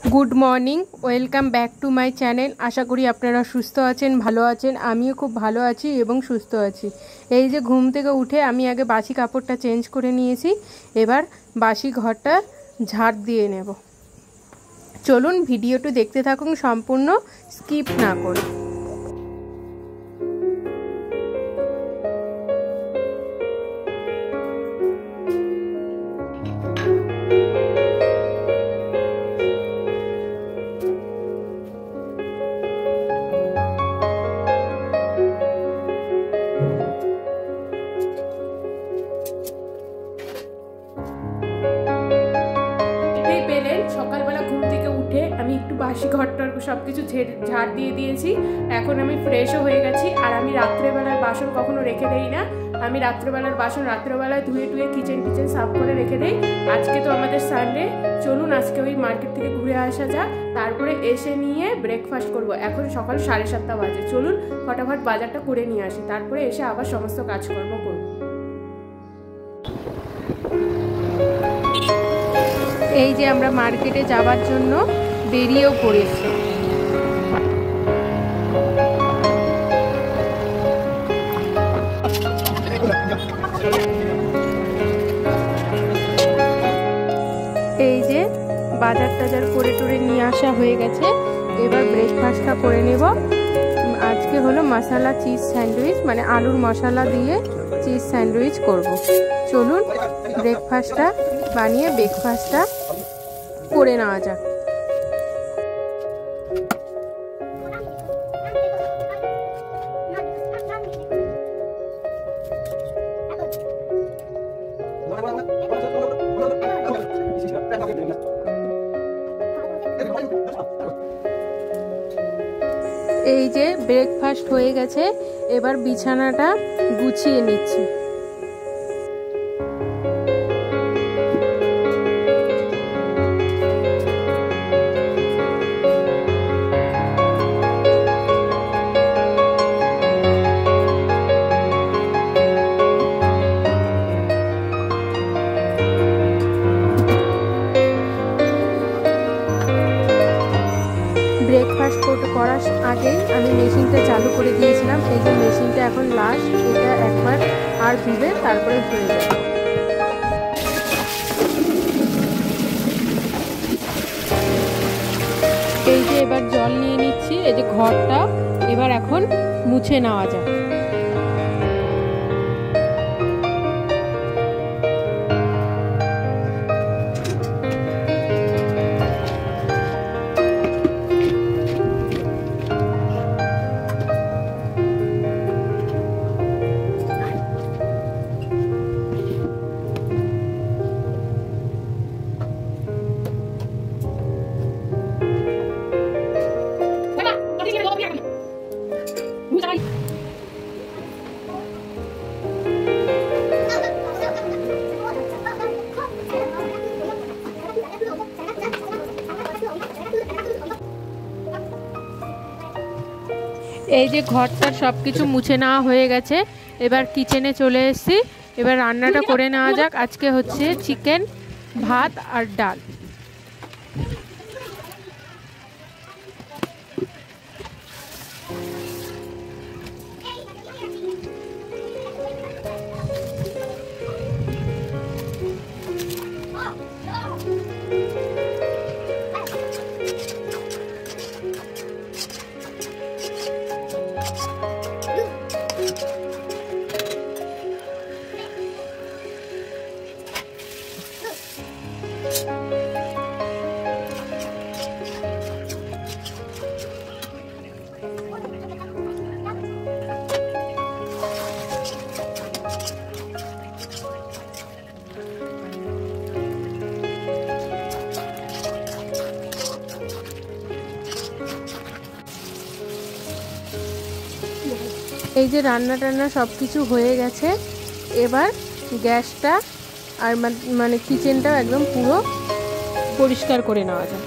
Good morning welcome back to my channel. आशा करी आपनारा सुस्थ आছেন ভালো আছেন। আমিও খুব ভালো আছি এবং সুস্থ আছি। এই যে ঘুম থেকে উঠে আমি আগে বাসি কাপড়টা চেঞ্জ করে নিয়েছি, এবার বাসি ঘরটা ঝাড় দিয়ে নেব। চলুন ভিডিওটি দেখতে থাকুন সম্পূর্ণ, স্কিপ না করে। সকালবেলা ঘুম থেকে উঠে আমি একটু বাসি ঘরটার সব কিছু ঝাড় দিয়ে দিয়েছি। এখন আমি ফ্রেশও হয়ে গেছি। আর আমি রাত্রেবেলার বাসন কখনো রেখে দেই না। আমি রাত্রেবেলার বাসন রাত্রেবেলায় ধুয়ে কিচেন সাফ করে রেখে দেই। আজকে তো আমাদের সানডে, চলুন আজকে ওই মার্কেট থেকে ঘুরে আসা যাক, তারপরে এসে নিয়ে ব্রেকফাস্ট করব। এখন সকাল 7:30 বাজে। চলুন ফটাফট বাজারটা করে নিয়ে আসি, তারপরে এসে আবার সমস্ত কাজকর্ম করব। এই যে আমরা মার্কেটে যাবার জন্য বেরিয়েও পড়েছি। এই যে বাজার টাজার করে টরে নিয়ে আসা হয়ে গেছে, এবার ব্রেকফাস্টটা করে নেব। আজকে হলো মশলা চিজ স্যান্ডউইচ, মানে আলুর মশলা দিয়ে চিজ স্যান্ডউইচ করব। চলুন ব্রেকফাস্টটা বানিয়ে ব্রেকফাস্টটা করে নেওয়া যাক। এই যে ব্রেকফাস্ট হয়ে গেছে, এবার বিছানাটা গুছিয়ে নিচ্ছি। ব্রেকফাস্ট করার আগে আমি মেশিনটা চালু করে দিয়েছিলাম। এই যে মেশিনটা এখন লাস্ট, এটা একবার আর ধুবে তারপরে হয়ে যাবে। এই যে এবার জল নিয়ে নিচ্ছি। এই যে ঘরটা এবার এখন মুছে নেওয়া যায়। এই যে ঘরটার সবকিছু মুছে নেওয়া হয়ে গেছে, এবার কিচেনে চলে এসেছি। এবার রান্নাটা করে নেওয়া যাক। আজকে হচ্ছে চিকেন, ভাত আর ডাল। এই যে রান্না টান্না সব কিছু হয়ে গেছে, এবার গ্যাসটা আর মানে কিচেনটা একদম পুরো পরিষ্কার করে নেওয়া যায়।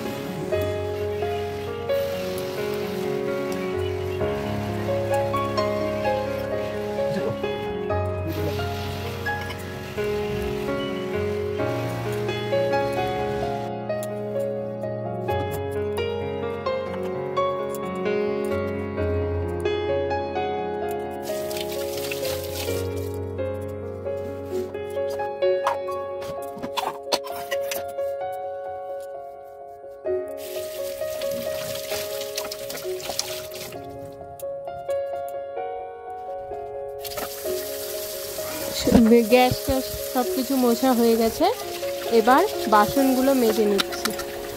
গ্যাস ট্যাস সব কিছু মোছা হয়ে গেছে। এবার বাসনগুলো মেজে নিচ্ছি।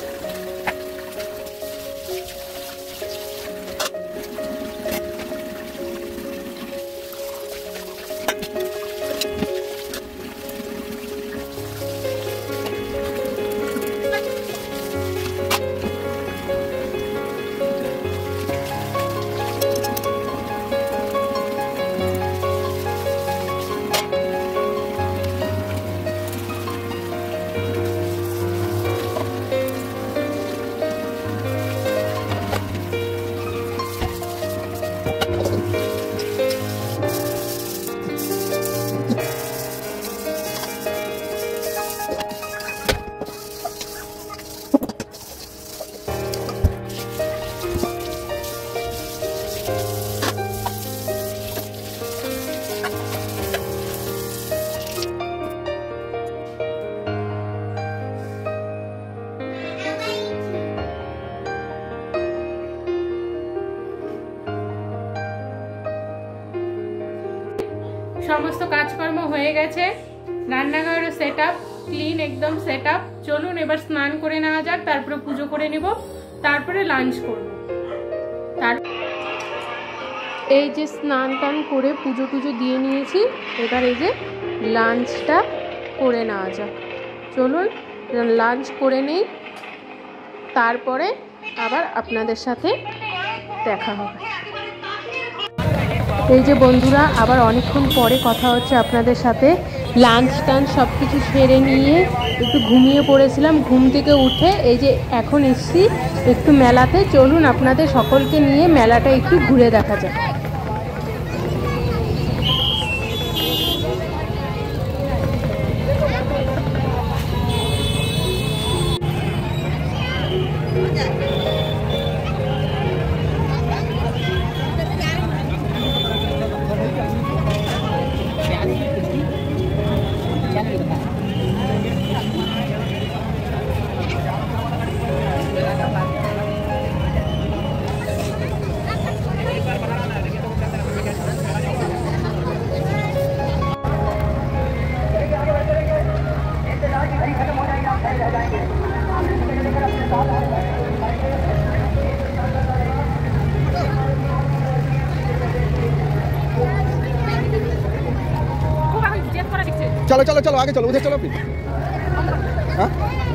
সমস্ত কাজকর্ম হয়ে গেছে, রান্নাঘরের সেটআপ ক্লিন, একদম সেটআপ। চলুন এবার স্নান করে নেওয়া যাক, তারপরে পুজো করে নিব, তারপরে লাঞ্চ করব। এই যে স্নান টান করে পুজো টুজো দিয়ে নিয়েছি, এবার এই যে লাঞ্চটা করে নেওয়া যাক। চলুন লাঞ্চ করে নেই, তারপরে আবার আপনাদের সাথে দেখা হবে। এই যে বন্ধুরা, আবার অনেকক্ষণ পরে কথা হচ্ছে আপনাদের সাথে। লাঞ্চ টাঞ্চ সব কিছু সেরে নিয়ে একটু ঘুমিয়ে পড়েছিলাম। ঘুম থেকে উঠে এই যে এখন এসছি একটু মেলাতে। চলুন আপনাদের সকলকে নিয়ে মেলাটা একটু ঘুরে দেখা যায়। चलो चलो चलो आगे चलो, उधर चलो फिर। हाँ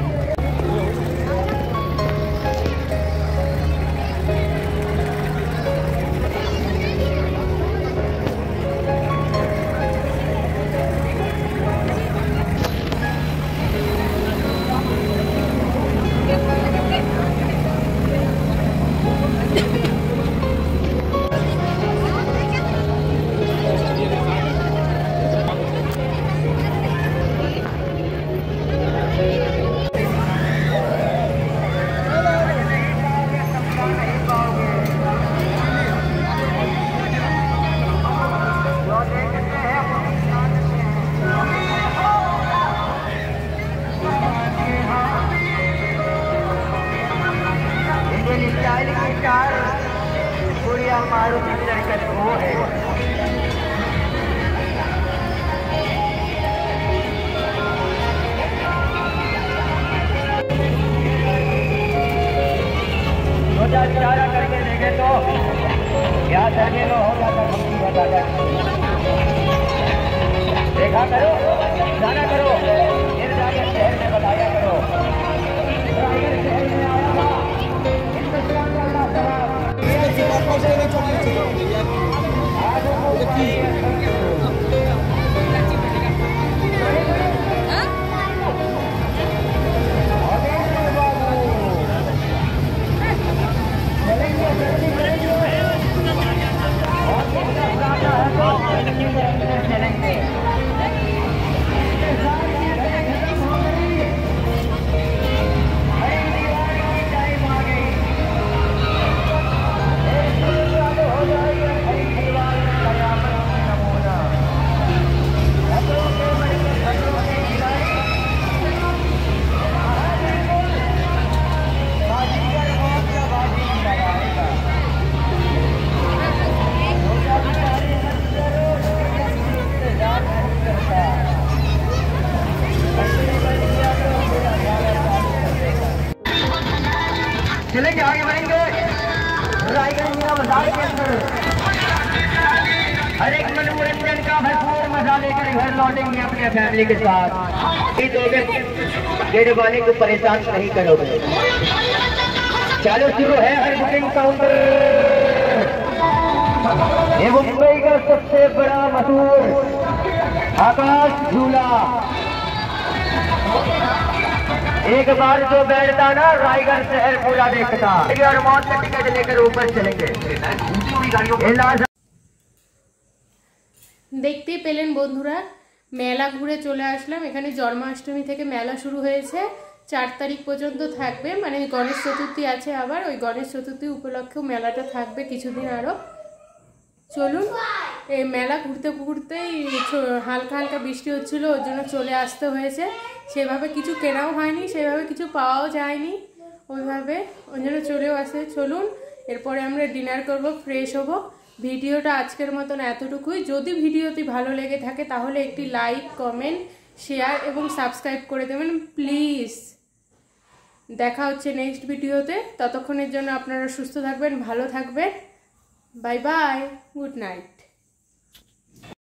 इशारा करके देखे तो या करने लो हो या बता देखा करो, जाना करो, फिर जाके शहर में बताया करो। अगर शहर में आया था हिंदुस्तान का चलेंगे चलेंगे, आगे बढ़ेंगे। रायगढ़ मीना बाजार के अंदर हर एक मनोरंजन का भरपूर मजा लेकर घर लौटेंगे अपने फैमिली के साथ। गेट वाले को परेशान नहीं करोगे। चलो शुरू है हर बुकिंग काउंटर। ये मुंबई का सबसे बड़ा मशहूर आकाश झूला। एक बार जो बैठता ना रायगढ़ शहर पूरा देखता। और मौत का टिकट लेकर ऊपर चलेंगे। দেখতেই পেলেন বন্ধুরা, মেলা ঘুরে চলে আসলাম। এখানে জন্মাষ্টমী থেকে মেলা শুরু হয়েছে, 4 তারিখ পর্যন্ত থাকবে। মানে গণেশ চতুর্থী আছে, আবার ওই গণেশ চতুর্থী উপলক্ষেও মেলাটা থাকবে কিছুদিন আরও। চলুন, এই মেলা ঘুরতে ঘুরতেই হালকা হালকা বৃষ্টি হচ্ছিল, ওর জন্য চলে আসতে হয়েছে। সেভাবে কিছু কেনাও হয়নি, সেভাবে কিছু পাওয়াও যায়নি ওইভাবে, ওই জন্য চলেও আসে। চলুন, এরপরে আমরা ডিনার করব, ফ্রেশ হব। ভিডিওটা আজকের মতন এতটুকুই। যদি ভিডিওটি ভালো লেগে থাকে তাহলে একটি লাইক, কমেন্ট, শেয়ার এবং সাবস্ক্রাইব করে দেবেন প্লিজ। দেখা হচ্ছে নেক্সট ভিডিওতে। ততক্ষণের জন্য আপনারা সুস্থ থাকবেন, ভালো থাকবেন। Bye bye, good night.